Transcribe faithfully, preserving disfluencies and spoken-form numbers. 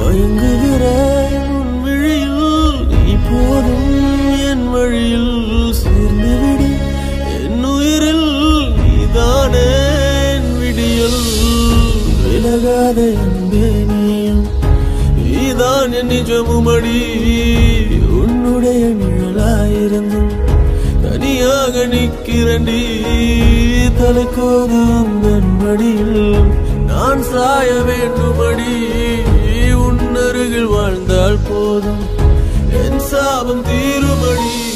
மயங்குகிறேன் உன் விழியில் இப்போதும் என் வழியில் சேர்ந்து விடு என் உயிரில் நீதானே என் விடியல் விலகாத அன்பே நீயும் நீதான் என் நிஜமுமடி உன்னுடைய நிழலாயிருந்தும் தனியாக நிற்கிறண்டி தலைக்கோதும் நன்மடியில் நான் சாய வேண்டுமடி உன் அருகில் வாழ்ந்தால் போதும் என் சாபம் தீருமடி